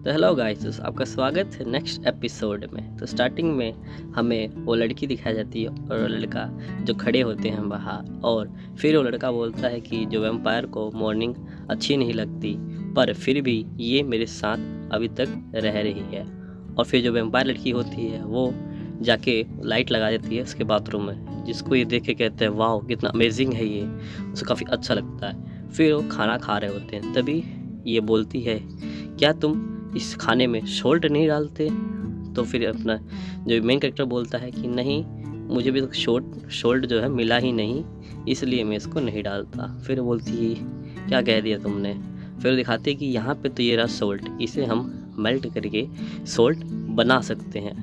तो hello guys, आपका स्वागत है नेक्स्ट एपिसोड में। तो स्टार्टिंग में हमें वो लड़की दिखाई जाती है और वो लड़का जो खड़े होते हैं बाहर, और फिर वो लड़का बोलता है कि जो वैम्पायर को मॉर्निंग अच्छी नहीं लगती, पर फिर भी ये मेरे साथ अभी तक रह रही है। और फिर जो वैम्पायर लड़की होती है वो जाके लाइट लगा देती है उसके बाथरूम में, जिसको ये देख के कहते हैं वाह कितना अमेजिंग है ये, उसे काफ़ी अच्छा लगता है। फिर वो खाना खा रहे होते हैं, तभी ये बोलती है क्या तुम इस खाने में सॉल्ट नहीं डालते? तो फिर अपना जो मेन कैरेक्टर बोलता है कि नहीं, मुझे भी सॉल्ट जो है मिला ही नहीं, इसलिए मैं इसको नहीं डालता। फिर बोलती है क्या कह दिया तुमने? फिर दिखाते हैं कि यहाँ पे तो ये रहा सॉल्ट, इसे हम मेल्ट करके सॉल्ट बना सकते हैं।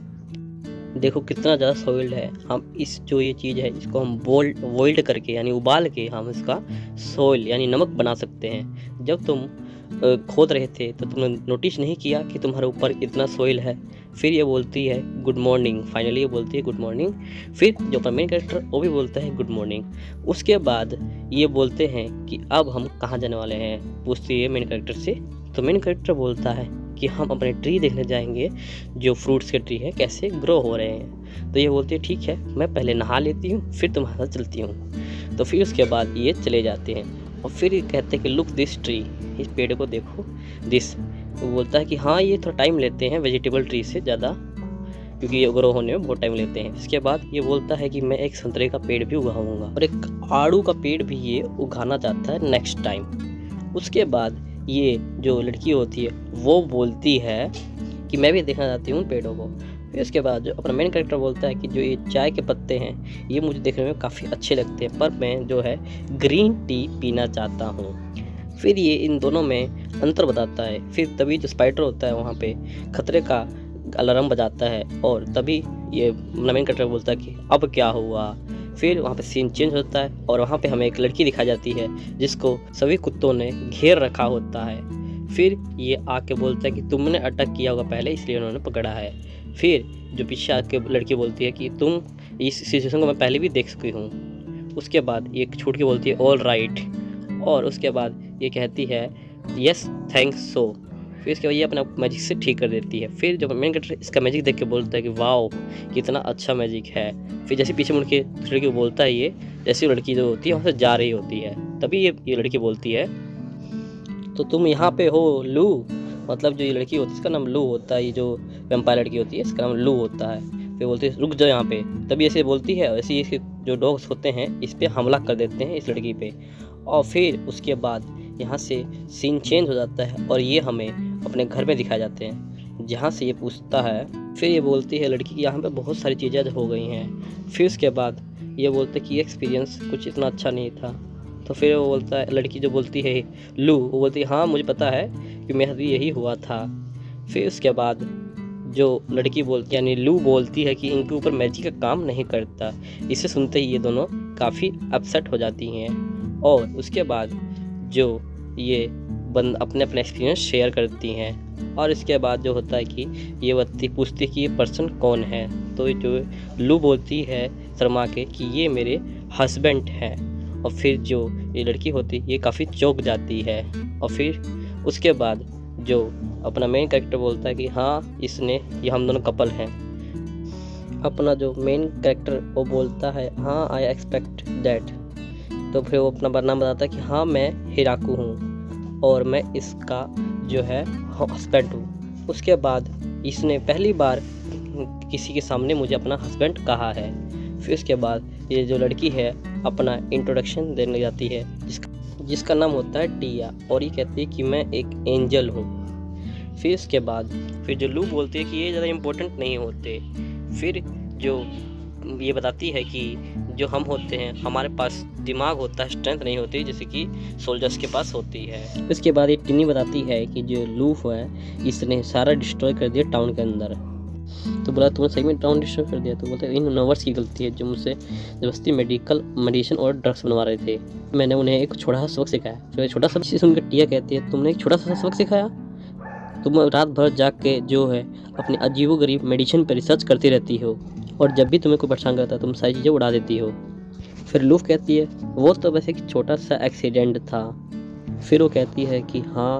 देखो कितना ज़्यादा सॉइल्ड है। हम इस जो ये चीज़ है इसको हम बॉइल्ड करके यानी उबाल के हम इसका सॉइल यानी नमक बना सकते हैं। जब तुम खोद रहे थे तो तुमने नोटिस नहीं किया कि तुम्हारे ऊपर इतना सॉइल है। फिर ये बोलती है गुड मॉर्निंग, फाइनली ये बोलती है गुड मॉर्निंग। फिर जो अपना मेन कैरेक्टर वो भी बोलता है गुड मॉर्निंग। उसके बाद ये बोलते हैं कि अब हम कहाँ जाने वाले हैं, पूछती है मेन कैरेक्टर से। तो मेन कैरेक्टर बोलता है कि हम अपने ट्री देखने जाएंगे, जो फ्रूट्स के ट्री है कैसे ग्रो हो रहे हैं। तो ये बोलती है ठीक है, मैं पहले नहा लेती हूँ फिर तुम्हारे साथ चलती हूँ। तो फिर उसके बाद ये चले जाते हैं और फिर ये कहते हैं कि लुक दिस ट्री, इस पेड़ को देखो। दिस वो बोलता है कि हाँ ये थोड़ा टाइम लेते हैं वेजिटेबल ट्री से ज़्यादा, क्योंकि ये ग्रो होने में बहुत टाइम लेते हैं। इसके बाद ये बोलता है कि मैं एक संतरे का पेड़ भी उगाऊंगा और एक आड़ू का पेड़ भी ये उगाना चाहता है नेक्स्ट टाइम। उसके बाद ये जो लड़की होती है वो बोलती है कि मैं भी देखना चाहती हूँ उन पेड़ों को। फिर उसके बाद जो अपना मेन कैरेक्टर बोलता है कि जो ये चाय के पत्ते हैं ये मुझे देखने में काफ़ी अच्छे लगते हैं, पर मैं जो है ग्रीन टी पीना चाहता हूँ। फिर ये इन दोनों में अंतर बताता है। फिर तभी जो स्पाइडर होता है वहाँ पे खतरे का अलार्म बजाता है और तभी ये मेन कैरेक्टर बोलता है कि अब क्या हुआ। फिर वहाँ पे सीन चेंज होता है और वहाँ पे हमें एक लड़की दिखाई जाती है जिसको सभी कुत्तों ने घेर रखा होता है। फिर ये आके बोलता है कि तुमने अटैक किया होगा पहले, इसलिए उन्होंने पकड़ा है। फिर जो पीछे आके लड़की बोलती है कि तुम इस सिचुएशन को मैं पहले भी देख चुकी हूँ। उसके बाद ये छूट के बोलती है ऑल राइट, और उसके बाद ये कहती है यस थैंक्स सो। फिर इसके बाद ये अपना मैजिक से ठीक कर देती है। फिर जो मेन कैरेक्टर इसका मैजिक देख के बोलता है कि वाओ कितना अच्छा मैजिक है। फिर जैसे पीछे मुड़ के लड़की को बोलता है ये, जैसे लड़की जो होती है वहाँ से जा रही होती है, तभी ये लड़की बोलती है तो तुम यहाँ पे हो लू, मतलब जो ये लड़की होती है इसका नाम लू होता है, ये जो वैम्पायर लड़की होती है इसका नाम लू होता है। फिर बोलती है रुक जाओ यहाँ पे, तभी ऐसे बोलती है, ऐसे ही इसके जो डॉग्स होते हैं इस पर हमला कर देते हैं इस लड़की पे। और फिर उसके बाद यहाँ से सीन चेंज हो जाता है और ये हमें अपने घर में दिखाए जाते हैं, जहाँ से ये पूछता है। फिर ये बोलती है लड़की कि यहाँ पे बहुत सारी चीज़ें हो गई हैं। फिर उसके बाद ये बोलते कि एक्सपीरियंस कुछ इतना अच्छा नहीं था। तो फिर वो बोलता है, लड़की जो बोलती है लू, वो बोलती है हाँ मुझे पता है कि मेरा भी यही हुआ था। फिर उसके बाद जो लड़की बोलती यानी लू बोलती है कि इनके ऊपर मैजिक का काम नहीं करता। इसे सुनते ही ये दोनों काफ़ी अपसेट हो जाती हैं। और उसके बाद जो ये अपने एक्सपीरियंस शेयर करती हैं। और इसके बाद जो होता है कि ये व्यक्ति पूछती है कि ये पर्सन कौन है। तो जो लू बोलती है शर्मा के कि ये मेरे हस्बैंड हैं। और फिर जो ये लड़की होती है ये काफ़ी चौंक जाती है। और फिर उसके बाद जो अपना मेन कैरेक्टर बोलता है कि हाँ ये हम दोनों कपल हैं। अपना जो मेन कैरेक्टर वो बोलता है हाँ आई एक्सपेक्ट दैट। तो फिर वो अपना नाम बताता है कि हाँ मैं हिराकू हूँ और मैं इसका जो है हस्बैंड हूँ। उसके बाद इसने पहली बार किसी के सामने मुझे अपना हस्बैंड कहा है। फिर उसके बाद ये जो लड़की है अपना इंट्रोडक्शन देने जाती है जिसका नाम होता है टिया, और ये कहती है कि मैं एक एंजल हूँ। फिर इसके बाद फिर जो लू बोलती है कि ये ज़्यादा इम्पोर्टेंट नहीं होते। फिर जो ये बताती है कि जो हम होते हैं हमारे पास दिमाग होता है, स्ट्रेंथ नहीं होती जैसे कि सोल्जर्स के पास होती है। इसके बाद ये टिनी बताती है कि जो लूफ है इसने सारा डिस्ट्रॉय कर दिया टाउन के अंदर। तो बोला तुमने सही में टाउन डिस्ट्रॉय कर दिया? तो बोलते इन नर्स की गलती है जो मुझसे जबरदस्ती मेडिसिन और ड्रग्स बनवा रहे थे। मैंने उन्हें एक छोटा सा सबक सिखाया। फिर छोटा सा सुनकर टिया कहती है तुमने एक छोटा सा सबक सिखाया? तुम रात भर जाग के जो है अपनी अजीबोगरीब मेडिसिन पर रिसर्च करती रहती हो और जब भी तुम्हें कोई परेशान करता है तुम सारी चीज़ें उड़ा देती हो। फिर लूफ कहती है वो तो बस एक छोटा सा एक्सीडेंट था। फिर वो कहती है कि हाँ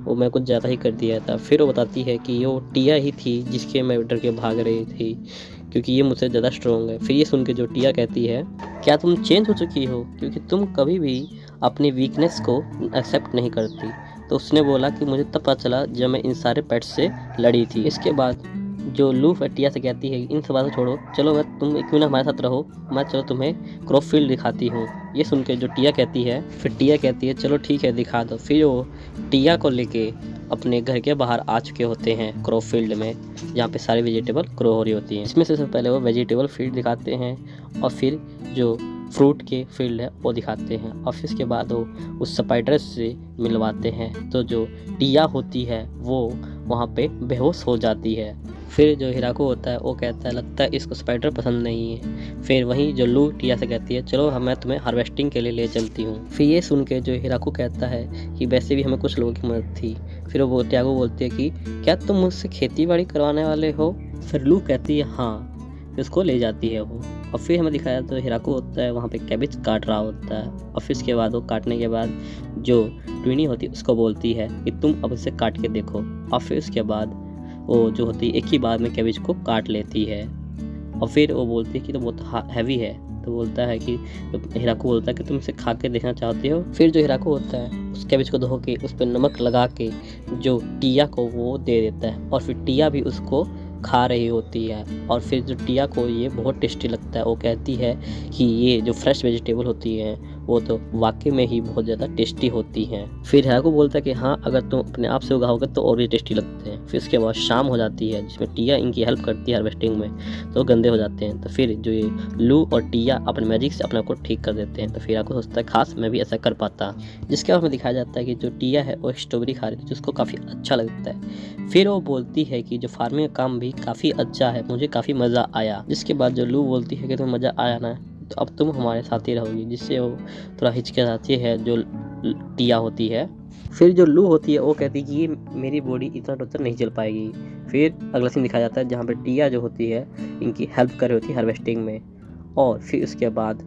वो मैं कुछ ज़्यादा ही कर दिया था। फिर वो बताती है कि वो टिया ही थी जिसके मैं डर के भाग रही थी, क्योंकि ये मुझसे ज़्यादा स्ट्रॉन्ग है। फिर ये सुन के जो टिया कहती है, क्या तुम चेंज हो चुकी हो, क्योंकि तुम कभी भी अपनी वीकनेस को एक्सेप्ट नहीं करती। तो उसने बोला कि मुझे तब पता चला जब मैं इन सारे पेट्स से लड़ी थी। इसके बाद जो लू टिया से कहती है इन सब बातों छोड़ो, चलो मैं तुम क्यों ना हमारे साथ रहो, मैं चलो तुम्हें क्रॉपफील्ड दिखाती हूँ। ये सुन के जो टिया कहती है, फिर टिया कहती है चलो ठीक है दिखा दो। फिर वो टिया को लेके अपने घर के बाहर आ चुके होते हैं क्रॉपफील्ड में, जहाँ पे सारी वेजिटेबल ग्रो हो रही होती हैं। इसमें से सबसे पहले वो वेजिटेबल फील्ड दिखाते हैं और फिर जो फ्रूट के फील्ड है वो दिखाते हैं, और फिर इसके बाद वो उस स्पाइडर से मिलवाते हैं। तो जो टिया होती है वो वहाँ पे बेहोश हो जाती है। फिर जो हिराको होता है वो कहता है लगता है इसको स्पाइडर पसंद नहीं है। फिर वहीं जो लू टिया से कहती है चलो मैं तुम्हें हार्वेस्टिंग के लिए ले चलती हूँ। फिर ये सुन के जो हिराको कहता है कि वैसे भी हमें कुछ लोगों की मदद थी। फिर वो टिया को बोलती है कि क्या तुम मुझसे खेती बाड़ी करवाने वाले हो। फिर लू कहती है हाँ, फिर उसको ले जाती है वो। और फिर हमें दिखाया तो हिराको होता है वहाँ पे कैबेज काट रहा होता है, और फिर इसके बाद वो काटने के बाद जो ट्विनी होती है उसको बोलती है कि तुम अब इसे काट के देखो। और फिर उसके बाद वो जो होती है एक ही बार में कैबेज को काट लेती है। और फिर वो बोलती है कि तो बहुत हैवी है। तो बोलता है कि हिराको बोलता है कि तुम इसे खा के देखना चाहते हो। फिर जो हिराको होता है उस कैबेज को धो के उस पर नमक लगा के जो टिया को वो दे देता है, और फिर टिया भी उसको खा रही होती है। और फिर जो टिया को ये बहुत टेस्टी लगता है। वो कहती है कि ये जो फ्रेश वेजिटेबल होती हैं वो तो वाकई में ही बहुत ज़्यादा टेस्टी होती हैं। फिर हिराको बोलता है कि हाँ अगर तुम अपने आप से उगाओगे तो और भी टेस्टी लगते हैं। फिर उसके बाद शाम हो जाती है जिसमें टिया इनकी हेल्प करती है हार्वेस्टिंग में, तो गंदे हो जाते हैं। तो फिर जो ये लू और टिया अपने मैजिक से अपने आप को ठीक कर देते हैं। तो फिर हिराको सोचता है खास मैं भी ऐसा कर पाता। जिसके बाद हमें दिखाया जाता है कि जो टिया है वो स्ट्रॉबेरी खा रही थी जिसको काफ़ी अच्छा लगता है। फिर वो बोलती है कि जो फार्मिंग का काम भी काफ़ी अच्छा है, मुझे काफ़ी मज़ा आया। जिसके बाद जो लू बोलती है कि तुम्हें मज़ा आया ना तो अब तुम हमारे साथ ही रहोगी, जिससे वो थोड़ा हिचकिचाती है जो टिया होती है। फिर जो लू होती है वो कहती है कि ये मेरी बॉडी इतना टोचर नहीं चल पाएगी। फिर अगला सीन दिखाया जाता है जहाँ पे टिया जो होती है इनकी हेल्प कर रही होती है हार्वेस्टिंग में। और फिर उसके बाद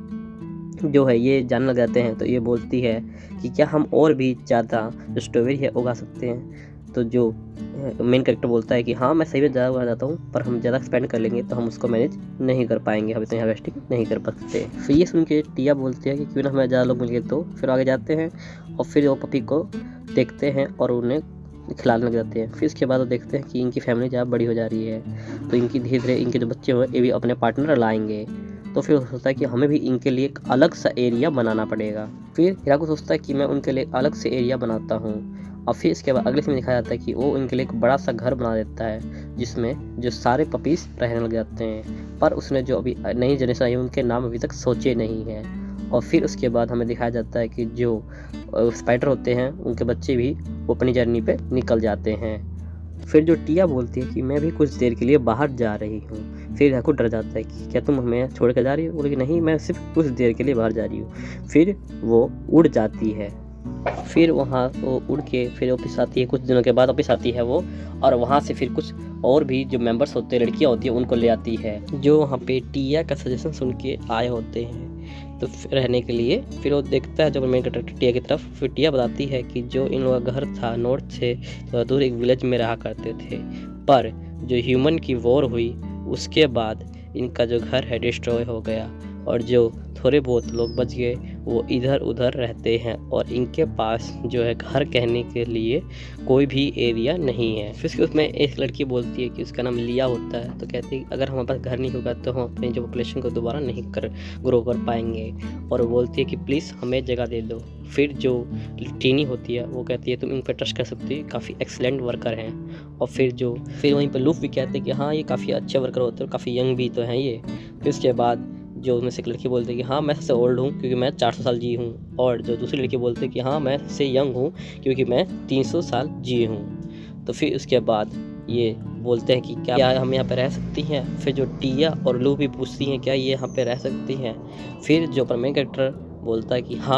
जो है ये जानने लग जाते हैं। तो ये बोलती है कि क्या हम और भी ज़्यादा जो स्ट्रॉबेरी है उगा सकते हैं। तो जो मेन कैरेक्टर बोलता है कि हाँ मैं सही में ज़्यादा उगा जाता हूँ, पर हम ज़्यादा स्पेंड कर लेंगे तो हम उसको मैनेज नहीं कर पाएंगे, हम इतनी हार्वेस्टिंग नहीं कर सकते। फिर ये सुन के टिया बोलती है कि क्यों ना हमें ज़्यादा लोग मिल गए। तो फिर आगे जाते हैं और फिर वो पपी को देखते हैं और उन्हें खिलाने लग जाते हैं। फिर इसके बाद वो देखते हैं कि इनकी फैमिली ज़्यादा बड़ी हो जा रही है, तो इनकी धीरे धीरे इनके जो बच्चे हुए ये भी अपने पार्टनर लाएंगे। तो फिर सोचता है कि हमें भी इनके लिए एक अलग सा एरिया बनाना पड़ेगा। फिर हिराको सोचता है कि मैं उनके लिए अलग से एरिया बनाता हूँ। और फिर इसके बाद अगले सीन में दिखाया जाता है कि वो इनके लिए एक बड़ा सा घर बना देता है जिसमें जो सारे पपीज़ रहने लग जाते हैं, पर उसने जो अभी नई जनरेशन आई है उनके नाम अभी तक सोचे नहीं हैं। और फिर उसके बाद हमें दिखाया जाता है कि जो स्पाइडर होते हैं उनके बच्चे भी वो अपनी जर्नी पे निकल जाते हैं। फिर जो टिया बोलती है कि मैं भी कुछ देर के लिए बाहर जा रही हूँ। फिर हिराको डर जाता है कि क्या तुम हमें छोड़ कर जा रही हो। बोले कि नहीं मैं सिर्फ कुछ देर के लिए बाहर जा रही हूँ। फिर वो उड़ जाती है। फिर वहाँ वो उड़ के फिर वापस आती है, कुछ दिनों के बाद वापस आती है वो, और वहाँ से फिर कुछ और भी जो मेंबर्स होते हैं लड़कियाँ होती हैं उनको ले आती है जो वहाँ पे टिया का सजेशन सुन के आए होते हैं तो रहने के लिए। फिर वो देखता है जब मेन कैरेक्टर टिया की तरफ। फिर टिया बताती है कि जो इन लोगों का घर था नॉर्थ से तो दूर एक विलेज में रहा करते थे, पर जो ह्यूमन की वॉर हुई उसके बाद इनका जो घर है डिस्ट्रॉय हो गया, और जो थोड़े बहुत लोग बच गए वो इधर उधर रहते हैं, और इनके पास जो है घर कहने के लिए कोई भी एरिया नहीं है। फिर उसमें एक लड़की बोलती है कि उसका नाम लिया होता है। तो कहती है अगर हमारे पास घर नहीं होगा तो हम अपनी जो पॉपुलेशन को दोबारा नहीं ग्रो कर पाएंगे, और वो बोलती है कि प्लीज़ हमें जगह दे दो। फिर जो टीनी होती है वो कहती है तुम इन पर ट्रस्ट कर सकती हो, काफ़ी एक्सीलेंट वर्कर हैं। और फिर वहीं पर लूफ भी कहते हैं कि हाँ ये काफ़ी अच्छे वर्कर होते हैं, काफ़ी यंग भी तो हैं ये। फिर उसके बाद जो उसमें से एक लड़की बोलती है कि हाँ मैं सबसे ओल्ड हूँ क्योंकि मैं 400 साल जी हूँ, और जो दूसरी लड़की बोलती है कि हाँ मैं सबसे यंग हूँ क्योंकि मैं 300 साल जी हूँ। तो फिर उसके बाद ये बोलते हैं कि क्या हम यहाँ पे रह सकती हैं। फिर जो टिया और लू भी पूछती हैं क्या ये यहाँ पे रह सकती हैं। फिर जो मेन कैरेक्टर बोलता है कि हाँ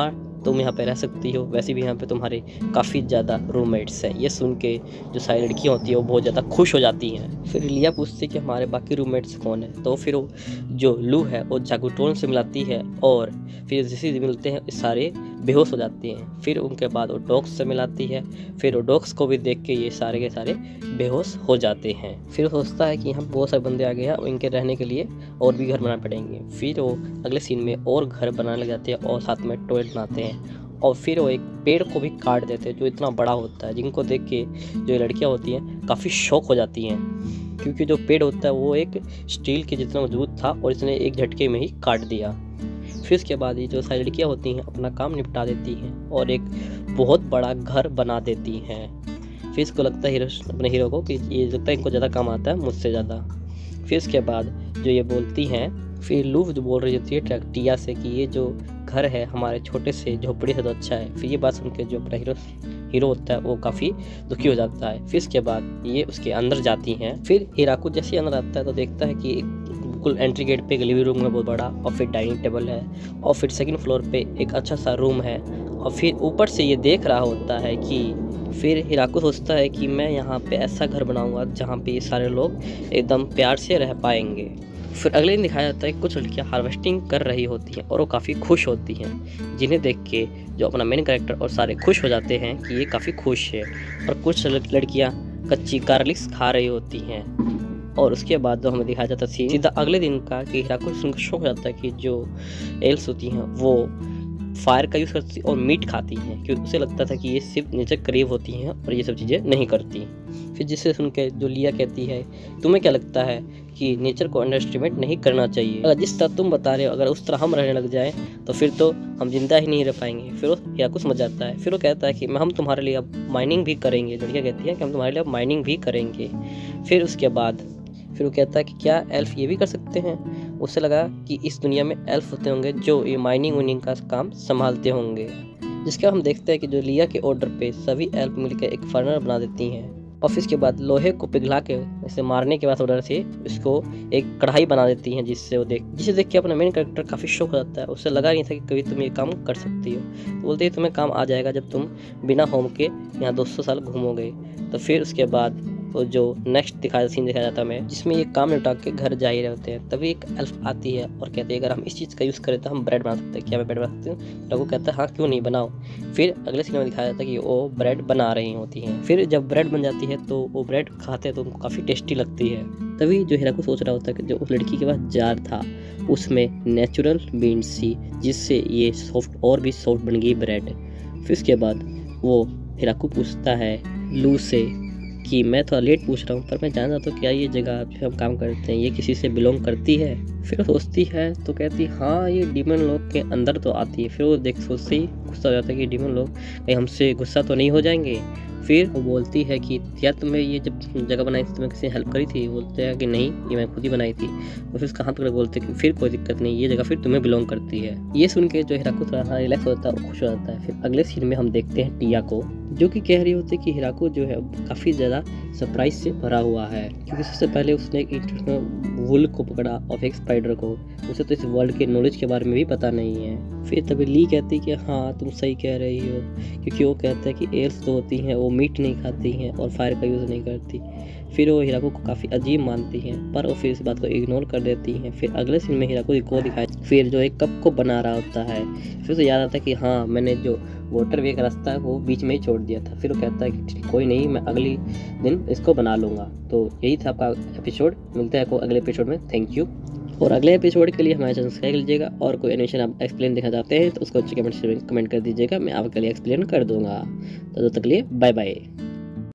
तुम यहाँ पे रह सकती हो, वैसे भी यहाँ पे तुम्हारे काफ़ी ज़्यादा रूममेट्स हैं। ये सुन के जो सारी लड़कियाँ होती हैं वो बहुत ज़्यादा खुश हो जाती हैं। फिर लिया पूछती है कि हमारे बाकी रूममेट्स कौन है, तो फिर वो जो लू है वो जागुटोन से मिलाती है और फिर जैसे मिलते हैं सारे बेहोश हो जाते हैं। फिर उनके बाद वो डॉग्स से मिलाती है, फिर वो डॉग्स को भी देख के ये सारे के सारे बेहोश हो जाते हैं। फिर सोचता है कि यहाँ बहुत सारे बंदे आ गए हैं, इनके रहने के लिए और भी घर बनाने पड़ेंगे। फिर वो अगले सीन में और घर बनाने लग जाते हैं और साथ में टॉयलेट बनाते हैं और फिर वो एक पेड़ को भी काट देते हैं जो इतना बड़ा होता है, जिनको देख के जो लड़कियाँ होती हैं काफ़ी शौक हो जाती हैं, क्योंकि जो पेड़ होता है वो एक स्टील के जितना मजबूत था और इसने एक झटके में ही काट दिया। फिर उसके बाद ये जो सारी लड़कियाँ होती हैं अपना काम निपटा देती हैं और एक बहुत बड़ा घर बना देती हैं। फिर इसको लगता है अपने हीरो को कि ये लगता है इनको ज़्यादा काम आता है मुझसे ज़्यादा। फिर उसके बाद जो ये बोलती हैं, फिर लू जो बोल रही होती है टिया से कि ये जो घर है हमारे छोटे से झोपड़ी से तो अच्छा है। फिर ये बात सुन के जो अपना हीरो होता है वो काफ़ी दुखी हो जाता है। फिर इसके बाद ये उसके अंदर जाती हैं। फिर हिराकू जैसे ही अंदर आता है तो देखता है कि बिल्कुल एंट्री गेट पे एक लिविंग रूम है बहुत बड़ा, और फिर डाइनिंग टेबल है, और फिर सेकंड फ्लोर पे एक अच्छा सा रूम है, और फिर ऊपर से ये देख रहा होता है कि फिर हिराकू सोचता है कि मैं यहाँ पे ऐसा घर बनाऊंगा जहाँ पे ये सारे लोग एकदम प्यार से रह पाएंगे। फिर अगले दिन दिखाया जाता है कि कुछ लड़कियाँ हार्वेस्टिंग कर रही होती हैं और वो काफ़ी खुश होती हैं, जिन्हें देख के जो अपना मेन कैरेक्टर और सारे खुश हो जाते हैं कि ये काफ़ी खुश है। और कुछ लड़कियाँ कच्ची गार्लिक्स खा रही होती हैं। और उसके बाद जो हमें दिखाया जाता है सीधा अगले दिन का कि हिराकू सुनकर शौक हो जाता है कि जो एल्स होती हैं वो फायर का यूज़ करती और मीट खाती हैं, क्योंकि उसे लगता था कि ये सिर्फ नेचर करीब होती हैं और ये सब चीज़ें नहीं करती। फिर जिससे सुन के जो लिया कहती है, तुम्हें क्या लगता है कि नेचर को अंडर एस्टिमेट नहीं करना चाहिए, अगर जिस तरह तुम बता रहे हो अगर उस तरह हम रहने लग जाएं तो फिर तो हम जिंदा ही नहीं रह पाएंगे। फिर वो हिराकू समझ जाता है। फिर वो कहता है कि हम तुम्हारे लिए अब माइनिंग भी करेंगे। लड़कियाँ कहती हैं कि हम तुम्हारे लिए अब माइनिंग भी करेंगे। फिर उसके बाद फिर वो कहता है कि क्या एल्फ ये भी कर सकते हैं। उसे लगा कि इस दुनिया में एल्फ होते होंगे जो ये माइनिंग वाइनिंग का काम संभालते होंगे, जिसका हम देखते हैं कि जो लिया के ऑर्डर पे सभी एल्फ मिलकर एक फर्नर बना देती हैं। और फिर इसके बाद लोहे को पिघला के इसे मारने के बाद ऑर्डर से इसको एक कढ़ाई बना देती हैं, जिसे देख के अपना मेन कैरेक्टर काफ़ी शौक हो जाता है। उसे लगा नहीं था कि कभी तुम ये काम कर सकती हो। तो बोलते ही तुम्हें काम आ जाएगा जब तुम बिना होम के यहाँ 200 साल घूमोगे। तो फिर उसके बाद तो जो नेक्स्ट सीन दिखाया जाता है हमें, जिसमें ये काम निपटा के घर जा ही रहे होते हैं, तभी एक एल्फ आती है और कहती है अगर हम इस चीज़ का यूज़ करें तो हम ब्रेड बना सकते हैं। क्या मैं ब्रेड बना सकती हूँ? तो वो कहता है हाँ क्यों नहीं, बनाओ। फिर अगले सीन में दिखाया जाता है कि वो ब्रेड बना रही होती हैं। फिर जब ब्रेड बन जाती है तो वो ब्रेड खाते हैं तो उनको काफ़ी टेस्टी लगती है। तभी जो हिराकू सोच रहा होता है कि जो उस लड़की के पास जार था उसमें नेचुरल बीन्स थी, जिससे ये सॉफ्ट और भी सॉफ्ट बन गई ब्रेड। फिर उसके बाद वो हिराकू पूछता है लू से कि मैं थोड़ा लेट पूछ रहा हूँ पर मैं जानना चाहता हूँ क्या ये जगह जो हम काम करते हैं ये किसी से बिलोंग करती है। फिर सोचती है तो कहती हाँ ये डीमन लोग के अंदर तो आती है। फिर वो सोचते ही गुस्सा हो जाता है कि डीमन लोग कहीं हमसे गुस्सा तो नहीं हो जाएंगे। फिर वो बोलती है कि क्या तुम्हें ये जब जगह बनाई थी तुम्हें किसी हेल्प करी थी? बोलते हैं कि नहीं ये मैं खुद ही बनाई थी। तो फिर उसका हाथ पकड़ बोलते हैं कि फिर कोई दिक्कत नहीं, ये जगह फिर तुम्हें बिलोंग करती है। ये सुन के जो हिराकू थोड़ा रिलैक्स होता है और खुश हो जाता है। फिर अगले सीन में हम देखते हैं टिया को, जो कि कह रही होती है कि हिराकू जो है काफ़ी ज़्यादा सरप्राइज से भरा हुआ है, क्योंकि सबसे पहले उसने एक वुल को पकड़ा और एक स्पाइडर को। उसे तो इस वर्ल्ड के नॉलेज के बारे में भी पता नहीं है। फिर तभी ली कहती कि हाँ तुम सही कह रही हो, क्योंकि वो कहता है कि एल्स तो होती हैं वो मीट नहीं खाती हैं और फायर का यूज़ नहीं करती। फिर वो हिराकू को काफ़ी अजीब मानती हैं पर वो फिर इस बात को इग्नोर कर देती हैं। फिर अगले सीन में हिराकू को दिखाया फिर जो एक कप को बना रहा होता है। फिर उसे याद आता है कि हाँ मैंने जो वाटर वे का रास्ता है वो बीच में ही छोड़ दिया था। फिर वो कहता है कि कोई नहीं मैं अगले दिन इसको बना लूँगा। तो यही था आपका एपिसोड। मिलते हैं आपको अगले एपिसोड में। Thank you. और अगले एपिसोड के लिए हमारे चैनल सब्सक्राइब कर लीजिएगा और कोई एनिमेशन आप एक्सप्लेन देखना चाहते हैं तो उसको कमेंट कर दीजिएगा, मैं आपके लिए एक्सप्लेन कर दूँगा। तो तब तक के लिए बाय बाय।